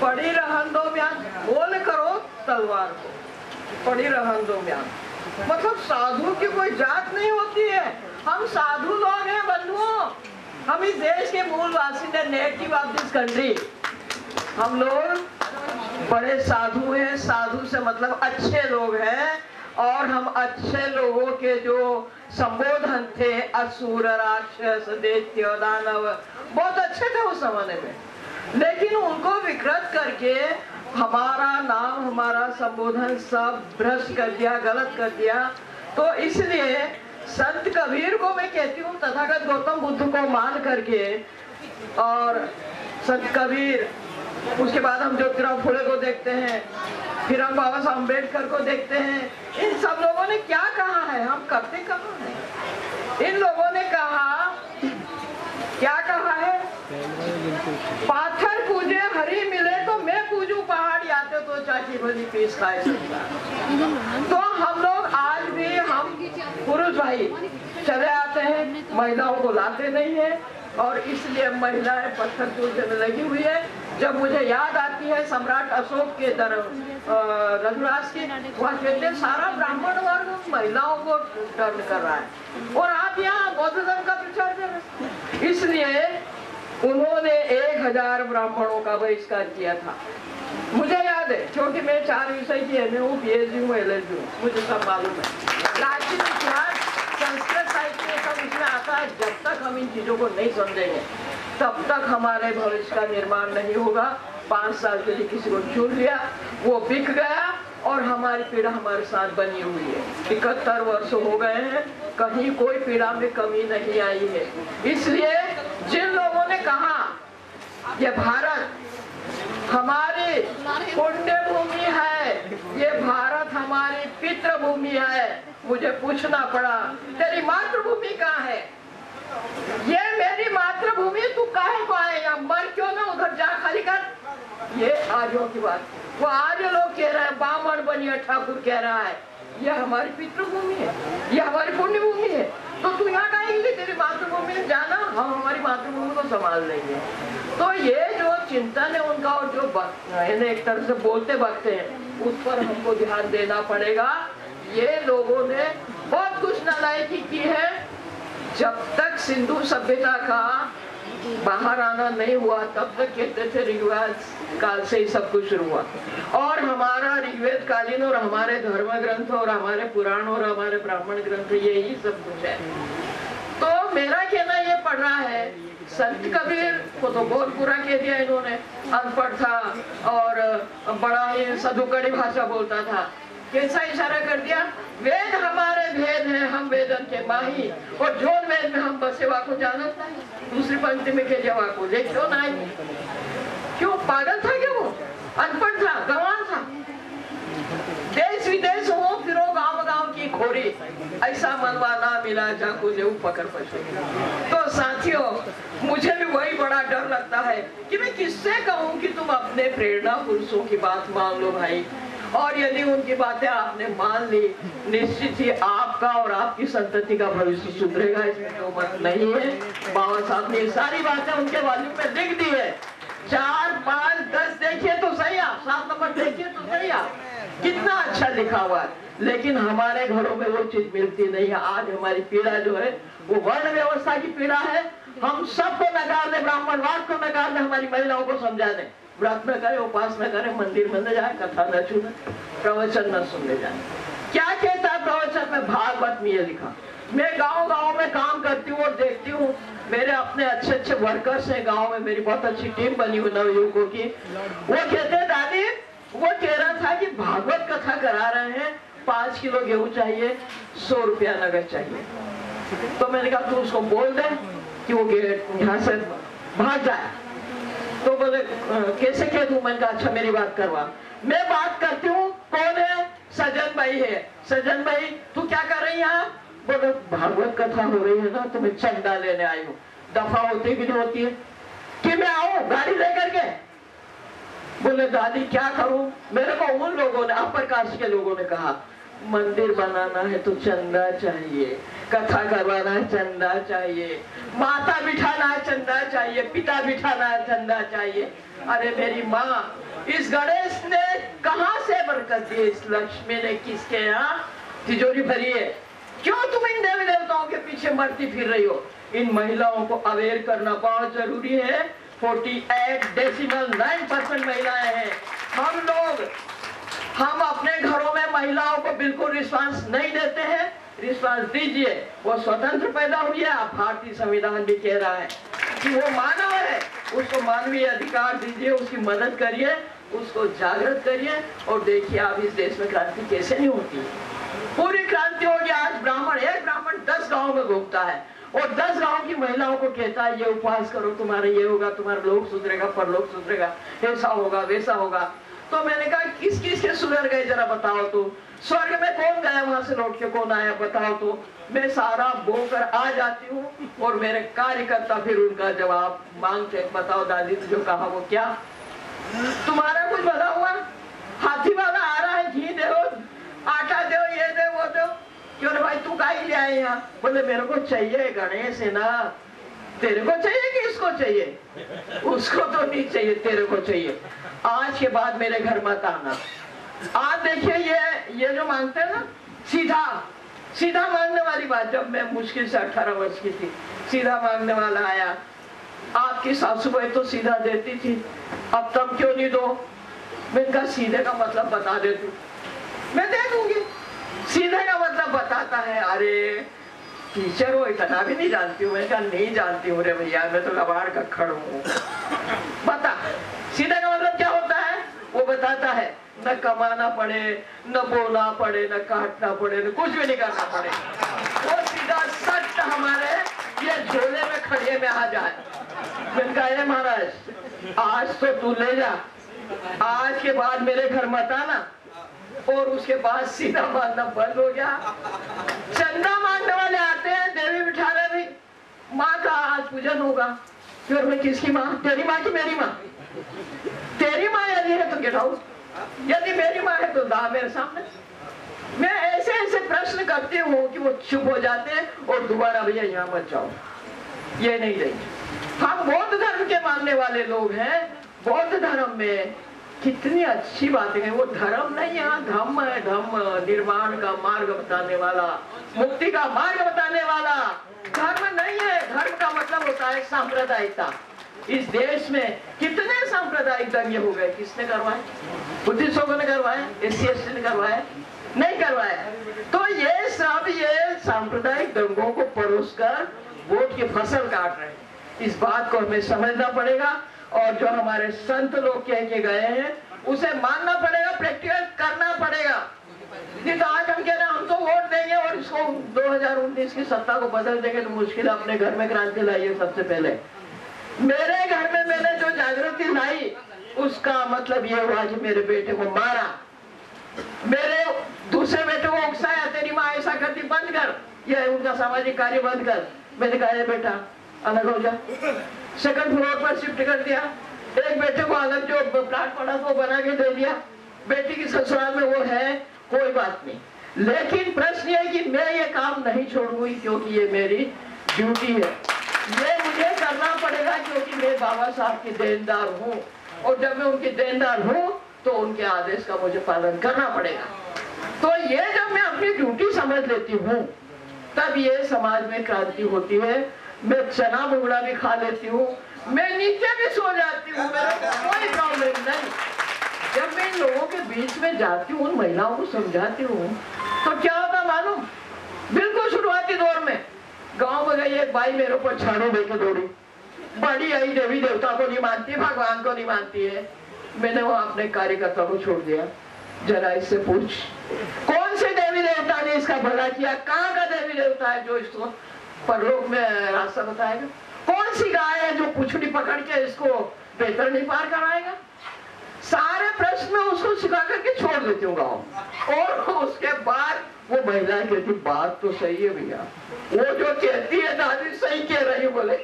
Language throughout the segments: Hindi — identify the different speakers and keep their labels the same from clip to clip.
Speaker 1: पड़ी रहन दो म्यान, बोल करो तलवार को, पड़ी रहन दो म्यान। मतलब साधु की कोई जात नहीं होती है, हम साधु लोग हैं बंधुओं। हम इस देश के मूलवासी ने, नेटिव ऑफ दिस कंट्री, हम लोग बड़े साधु हैं। साधु से मतलब अच्छे लोग हैं, और हम अच्छे लोगों के जो संबोधन थे, असुर, राक्षस, दैत्य, दानव, बहुत अच्छे थे उस जमाने में। लेकिन उनको विकृत करके हमारा नाम, हमारा संबोधन सब भ्रष्ट कर दिया, गलत कर दिया। तो इसलिए संत कबीर को मैं कहती हूँ, तथागत गौतम बुद्ध को मान करके, और संत कबीर, उसके बाद हम ज्योतिराव फुले को देखते हैं, फिर हम बाबा साहब अम्बेडकर को देखते हैं। इन सब लोगों ने क्या कहा है, हम करते कहाँ हैं। इन लोगों ने कहा, क्या कहा है, पाथर पूजे हरी मिले तो मैं पूजू पहाड़, आते तो चाची भली पीस खाए सकता। तो हम लोग आज भी, हम पुरुष भाई चले आते हैं, महिलाओं को लाते नहीं है, और इसलिए महिलाएं पत्थर पूजने लगी हुई है। जब मुझे याद आती है सम्राट अशोक के रघुराज की, वह कहते सारा ब्राह्मण वर्ग महिलाओं को टर्न कर रहा है, और आप यहाँ बौद्ध धर्म का प्रचार कर रहे हैं। इसलिए उन्होंने 1000 ब्राह्मणों का बहिष्कार किया था। मुझे याद है, क्योंकि मैं 4 विषय की एमए हूँ, पीएचडी हूँ, एलएलबी हूँ, मुझे सब मालूम है। प्राचीन इतिहास, संस्कृत साहित्य सब इसमें आता है। जब तक हम इन चीजों को नहीं समझेंगे, तब तक हमारे भविष्य का निर्माण नहीं होगा। 5 साल के लिए किसी को चुन लिया, वो बिक गया, और हमारी पीड़ा हमारे साथ बनी हुई है। 71 वर्ष हो गए हैं, कहीं कोई पीड़ा में कमी नहीं आई है। इसलिए जिन लोगों ने कहा ये भारत हमारी पुण्य भूमि है, ये भारत हमारी पितृभूमि है, मुझे पूछना पड़ा तेरी मातृभूमि कहाँ है। ये मेरी मातृभूमि, तू काहे को आए यहाँ, मर क्यों ना उधर जा, खाली कर। ये आर्यों की बात, वो आर्य लोग कह रहे हैं, बामण बनिया ठाकुर कह रहा है ये हमारी पितृभूमि है, ये हमारी पुण्य भूमि है, तो तू यहाँ कहेंगे तेरी मातृभूमि में जाना, हम हमारी मातृभूमि को संभाल लेंगे। तो ये जो चिंतन है उनका, और जो एक तरह से बोलते वक्त है, उस पर हमको ध्यान देना पड़ेगा। ये लोगों ने बहुत कुछ नालायकी की है। जब तक सिंधु सभ्यता का बाहर आना नहीं हुआ, तब तक कहते थे ऋग्वेद काल से ही सब कुछ शुरू हुआ, और हमारा ऋग्वेद कालीन और हमारे धर्म ग्रंथ और हमारे पुराण और हमारे ब्राह्मण ग्रंथ यही सब कुछ है। तो मेरा कहना ये पड़ रहा है, संत कबीर को तो बहुत बुरा कह दिया इन्होंने, अनपढ़ था और बड़ा ही सधुकड़ी भाषा बोलता था। कैसा इशारा कर दिया, वेद हमारे भेद हैं, हम वेदन के माही, और जोन वेद में हम बसे वाको जानत नहीं। दूसरी पंक्ति में कह दिया वाको देखो ना, क्यों पागल था क्या वो, अनपढ़ था, गंवार था। देश विदेश हो फिरो गांव गांव की खोरी, ऐसा मनवा ना मिला जाको जो पकड़ पछो। तो साथियों, मुझे भी वही बड़ा डर लगता है कि मैं किससे कहूँ कि तुम अपने प्रेरणा पुरुषों की बात मान लो भाई, और यदि उनकी बातें आपने मान ली, निश्चित ही आपका और आपकी संतति का भविष्य सुधरेगा, इसमें कोई मत नहीं है। बाबा साहब ने सारी बातें उनके वॉल्यूम में लिख दी है। 4, 5, 10 देखिए तो सही आप, 7 नंबर देखिए तो सही आप, कितना अच्छा लिखा हुआ है। लेकिन हमारे घरों में वो चीज मिलती नहीं है। आज हमारी पीड़ा जो है वो वर्ण व्यवस्था की पीड़ा है। हम सबको नकार दे, ब्राह्मणवाद को नकार दे, हमारी महिलाओं को समझा दे, व्रत न करे, उपास न करे, मंदिर में न जाए, कथा न सुने, प्रवचन न सुनने जाए। क्या कहता है प्रवचन में, भागवत में ये लिखा। मैं गांव गांव में काम करती हूँ और देखती हूँ, मेरे अपने अच्छे अच्छे वर्कर्स हैं गांव में, मेरी बहुत अच्छी टीम बनी हुई नवयुवकों की। वो कहते हैं दादी, वो कह रहा था कि भागवत कथा करा रहे हैं, 5 किलो गेहूं चाहिए, 100 रुपया नगद चाहिए। तो मैंने कहा तू उसको बोल दे कि वो यहाँ से भाग जाए। तो बोले कैसे कह दूं? मैंने कहा अच्छा मेरी बात करवा। मैं बात करती हूँ, कौन है? सजन भाई है। सजन भाई तू क्या कर रही है यहाँ? बोले भागवत कथा हो रही है ना, तो मैं चंदा लेने आई हूँ। दफा होती भी नहीं होती है कि मैं आऊँ गाड़ी लेकर के। बोले दादी क्या करूं? मेरे को उन लोगों ने, अपर कास्ट के लोगों ने कहा मंदिर बनाना है तो चंदा चाहिए, कथा करवाना है चंदा चाहिए, माता बिठाना है चंदा चाहिए, पिता बिठाना है चंदा चाहिए। अरे मेरी माँ, इस गणेश ने कहां से बरकत दी? इस लक्ष्मी ने किसके यहाँ तिजोरी भरी है? क्यों तुम इन देवी देवताओं के पीछे मरती फिर रही हो? इन महिलाओं को अवेयर करना बहुत जरूरी है। 48.9% महिलाएं हैं। हम अपने घरों में महिलाओं को बिल्कुल रिस्पांस नहीं देते हैं। रिस्पांस दीजिए। वो स्वतंत्र पैदा हुई है। आप भारतीय संविधान भी कह रहा है कि वो मानव है, उसको मानवीय अधिकार दीजिए, उसकी मदद करिए, उसको जागृत करिए और देखिए आप इस देश में क्रांति कैसे नहीं होती। पूरी क्रांति होगी। आज ब्राह्मण, एक ब्राह्मण 10 गाँव में घूमता है और 10 गांव की महिलाओं को कहता है ये उपवास करो, तुम्हारे ये होगा, तुम्हारा लोक सुधरेगा, परलोक सुधरेगा, ऐसा होगा, वैसा होगा। तो मैंने कहा किस किस के सुधर गए जरा बताओ तो। स्वर्ग में कौन गया, वहां से लौट के कौन आया, बताओ तो। मैं सारा बोकर आ जाती हूँ और मेरे कार्यकर्ता फिर उनका जवाब मांगते, बताओ दादी जो कहा वो क्या? तुम्हारा कुछ भला हुआ? हाथी वाला आ रहा है, घी दो, आटा दो, ये दे, वो दो। क्यों रे भाई, तू काहे ले आए यहाँ? बोले मेरे को चाहिए, गणेश है ना। तेरे को चाहिए कि इसको चाहिए? उसको तो नहीं चाहिए, तेरे को चाहिए। आज के बाद मेरे घर मत आना। आज देखिए ये जो मांगते हैं ना, सीधा मांगने वाली बात। जब मैं मुश्किल से 18 वर्ष की थी, सीधा मांगने वाला आया। आपकी सासू भाई तो सीधा देती थी, अब तब क्यों नहीं दो? मैं इनका सीधे का मतलब बता देती, मैं दे दूंगी। सीधे का मतलब बताता है, अरे टीचर हो इतना भी नहीं जानती हूँ। मैं कहा नहीं जानती हूँ रे भैया, मैं तो कबाड़ का खड़ हूँ। बता सीधे का मतलब क्या होता है? वो बताता है, न कमाना पड़े, न बोलना पड़े, न काटना पड़े, न कुछ भी नहीं करना पड़े। वो सीधा सट हमारे ये झोले में खड़िए में आ जाए। मैंने कहा महाराज, आज तो तू ले जा, आज के बाद मेरे घर मत आना। और उसके बाद सीधा मांगना बंद हो गया। चंदा मांगने वाले आते हैं, देवी बिठा रहे भाई, माँ का आज पूजन होगा। फिर मैं किसकी माँ? तेरी माँ की मेरी माँ? तेरी माँ यदि है तो गेट आउट, यदि मेरी माँ है तो दा मेरे सामने। मैं ऐसे ऐसे प्रश्न करती हूँ कि वो चुप हो जाते हैं और दोबारा भैया यहाँ मत जाओ, ये नहीं देंगे। हम बौद्ध धर्म के मानने वाले लोग हैं। बौद्ध धर्म में कितनी अच्छी बातें हैं। वो धर्म नहीं, यहाँ धम्म है। धम्म निर्माण का मार्ग बताने वाला, मुक्ति का मार्ग बताने वाला। धर्म नहीं है। धर्म का मतलब होता है सांप्रदायिकता। इस देश में कितने सांप्रदायिक दंगे हो गए, किसने करवाए? बुद्धिस्टों ने करवाए, SC/ST ने करवाए? नहीं करवाए। तो ये सब ये सांप्रदायिक दंगों को परोसकर वोट की फसल काट रहे हैं। इस बात को हमें समझना पड़ेगा और जो हमारे संत लोग कह के गए हैं उसे मानना पड़ेगा, प्रैक्टिकल करना पड़ेगा। नहीं तो आज हम कह रहे हैं हम तो वोट देंगे और इसको 2019 की सत्ता को बदल देंगे, तो मुश्किल। अपने घर में क्रांति लाइए। सबसे पहले मेरे घर में मैंने जो जागृति लाई, उसका मतलब ये हुआ कि मेरे बेटे को मारा, मेरे दूसरे बेटे को उकसाया, तेरी माँ ऐसा करती, बंद कर, यह उनका सामाजिक कार्य बंद कर। मैंने कहा बेटा अलग हो जा। सेकंड फ्लोर पर शिफ्ट कर दिया। एक बेटे को अलग जो प्लाट पड़ा वो बना के दे दिया। बेटी की ससुराल में वो है, कोई बात नहीं। लेकिन प्रश्न ये है कि मैं ये काम नहीं छोड़ूंगी क्योंकि ये मेरी ड्यूटी है, ये मुझे करना पड़ेगा क्योंकि मैं बाबा साहब की देनदार हूँ। और जब मैं उनकी देनदार हूँ तो उनके आदेश का मुझे पालन करना पड़ेगा। तो ये जब मैं अपनी ड्यूटी समझ लेती हूँ तब ये समाज में क्रांति होती है। मैं चना मुगड़ा भी खा लेती हूँ, मैं नीचे भी सो जाती हूँ, मेरा कोई प्रॉब्लम नहीं। जब मैं इन लोगों के बीच में जाती हूँ, उन महिलाओं को समझाती हूँ, तो क्या होता मालूम? बिल्कुल शुरुआती दौर में गांव में गई एक बाई मेरे ऊपर छानों लेके दौड़ी, बड़ी आई, देवी देवता को नहीं मानती, भगवान को नहीं मानती है। मैंने वहां अपने कार्यकर्ता को छोड़ दिया, जरा इससे पूछ कौन से देवी देवता ने इसका भला किया, कहाँ का देवी देवता है जो इसको परलोक में रास्ता बताएगा? कौन सी गाय है जो पुछड़ी पकड़ के इसको बेहतर नहीं पार कराएगा? सारे प्रश्न उसको सिखा करके छोड़ देती हूँ गाँव। और उसके बाद वो महिला कहती बात तो सही है भैया, वो जो कहती है दादी सही कह रही। बोले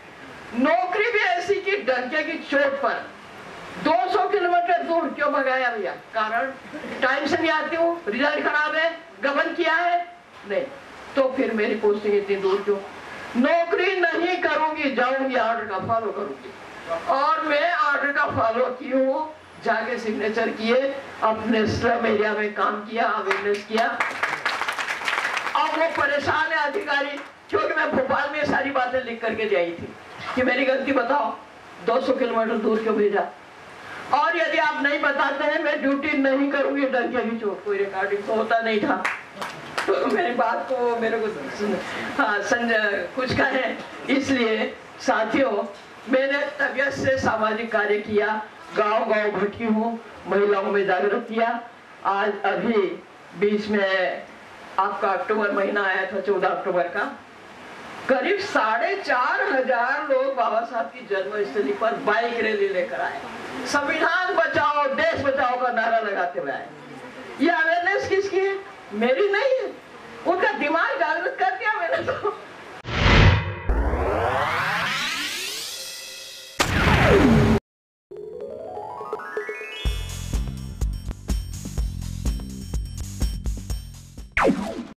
Speaker 1: नौकरी भी ऐसी की डंके की चोट पर 200 किलोमीटर दूर क्यों भगाया भैया? कारण टाइम से नहीं आती हूँ, रिजल्ट खराब है, गबन किया है, नहीं तो फिर मेरी पोस्टिंग इतनी दूर क्यों? नौकरी नहीं करूंगी, जाऊंगी, ऑर्डर का फॉलो करूंगी। और मैं ऑर्डर का फॉलो की हूँ, जाके सिग्नेचर किए, अपने स्लम एरिया में काम किया, अवेयरनेस किया। अब वो परेशान है अधिकारी, क्योंकि मैं भोपाल में सारी बातें लिख करके ले आई थी कि मेरी गलती बताओ, 200 किलोमीटर दूर क्यों भेजा, और यदि आप नहीं बताते हैं मैं ड्यूटी नहीं करूंगी, डर के भी चोट, कोई रिकॉर्डिंग तो होता नहीं था। तो मेरी बात को मेरे को कुछ कहे, इसलिए साथियों मैंने तबियत से सामाजिक कार्य किया, गांव गांव भटकी हूँ, महिलाओं में जागरूक किया। आज अभी बीच में आपका अक्टूबर महीना आया था, 14 अक्टूबर का, करीब 4,500 लोग बाबा साहब की जन्मस्थली पर बाइक रैली लेकर आए, संविधान बचाओ देश बचाओ का नारा लगाते हुए आए। ये अवेयरनेस किसकी है? मेरी नहीं है, उनका दिमाग जागृत कर दिया मैंने तो।